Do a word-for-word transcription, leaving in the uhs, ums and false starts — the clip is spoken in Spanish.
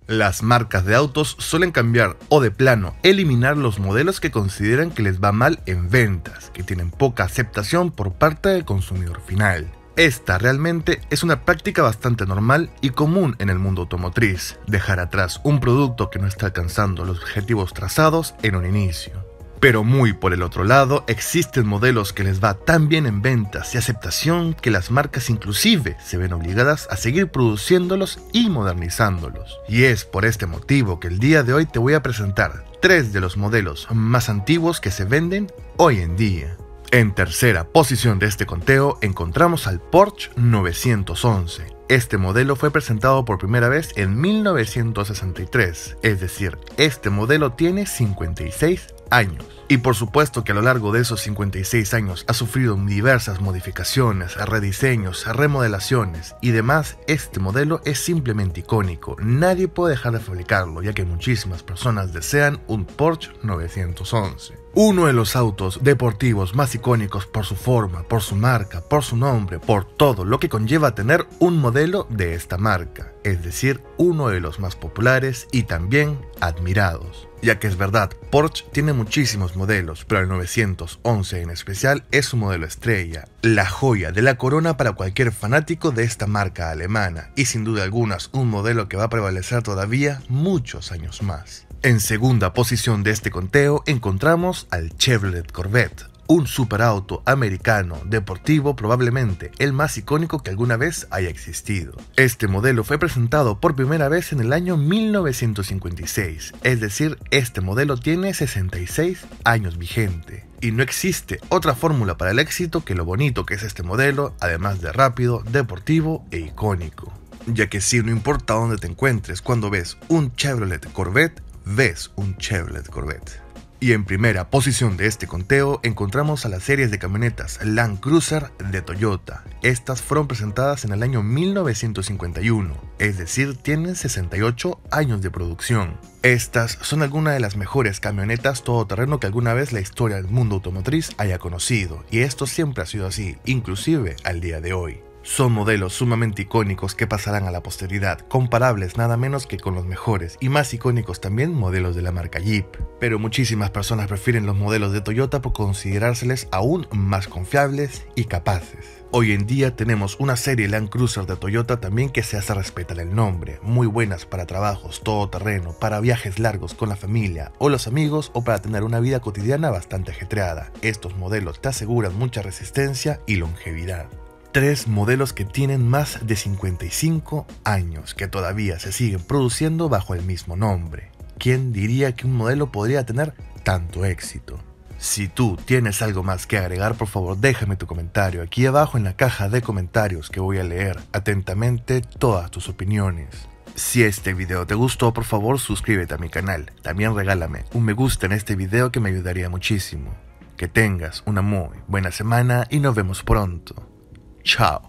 Las marcas de autos suelen cambiar o de plano eliminar los modelos que consideran que les va mal en ventas, que tienen poca aceptación por parte del consumidor final. Esta realmente es una práctica bastante normal y común en el mundo automotriz, dejar atrás un producto que no está alcanzando los objetivos trazados en un inicio. Pero muy por el otro lado, existen modelos que les va tan bien en ventas y aceptación que las marcas inclusive se ven obligadas a seguir produciéndolos y modernizándolos. Y es por este motivo que el día de hoy te voy a presentar tres de los modelos más antiguos que se venden hoy en día. En tercera posición de este conteo encontramos al Porsche novecientos once. Este modelo fue presentado por primera vez en mil novecientos sesenta y tres, es decir, este modelo tiene cincuenta y seis años. Y por supuesto que a lo largo de esos cincuenta y seis años ha sufrido diversas modificaciones, rediseños, remodelaciones y demás. Este modelo es simplemente icónico, nadie puede dejar de fabricarlo, ya que muchísimas personas desean un Porsche novecientos once. Uno de los autos deportivos más icónicos por su forma, por su marca, por su nombre, por todo lo que conlleva tener un modelo de esta marca, es decir, uno de los más populares y también admirados. Ya que es verdad, Porsche tiene muchísimos modelos, pero el novecientos once en especial es su modelo estrella, la joya de la corona para cualquier fanático de esta marca alemana, y sin duda alguna es un modelo que va a prevalecer todavía muchos años más. En segunda posición de este conteo encontramos al Chevrolet Corvette, un superauto americano deportivo, probablemente el más icónico que alguna vez haya existido. Este modelo fue presentado por primera vez en el año mil novecientos cincuenta y seis, es decir, este modelo tiene sesenta y seis años vigente. Y no existe otra fórmula para el éxito que lo bonito que es este modelo, además de rápido, deportivo e icónico. Ya que si no importa dónde te encuentres, cuando ves un Chevrolet Corvette, ves un Chevrolet Corvette. Y en primera posición de este conteo encontramos a las series de camionetas Land Cruiser de Toyota. Estas fueron presentadas en el año mil novecientos cincuenta y uno, es decir, tienen sesenta y ocho años de producción. Estas son algunas de las mejores camionetas todoterreno que alguna vez la historia del mundo automotriz haya conocido, y esto siempre ha sido así, inclusive al día de hoy. Son modelos sumamente icónicos que pasarán a la posteridad, comparables nada menos que con los mejores y más icónicos también modelos de la marca Jeep. Pero muchísimas personas prefieren los modelos de Toyota por considerárseles aún más confiables y capaces. Hoy en día tenemos una serie Land Cruiser de Toyota también que se hace respetar el nombre, muy buenas para trabajos todoterreno, para viajes largos con la familia o los amigos o para tener una vida cotidiana bastante ajetreada. Estos modelos te aseguran mucha resistencia y longevidad. Tres modelos que tienen más de cincuenta y cinco años, que todavía se siguen produciendo bajo el mismo nombre. ¿Quién diría que un modelo podría tener tanto éxito? Si tú tienes algo más que agregar, por favor déjame tu comentario aquí abajo en la caja de comentarios, que voy a leer atentamente todas tus opiniones. Si este video te gustó, por favor suscríbete a mi canal. También regálame un me gusta en este video que me ayudaría muchísimo. Que tengas una muy buena semana y nos vemos pronto. Chao.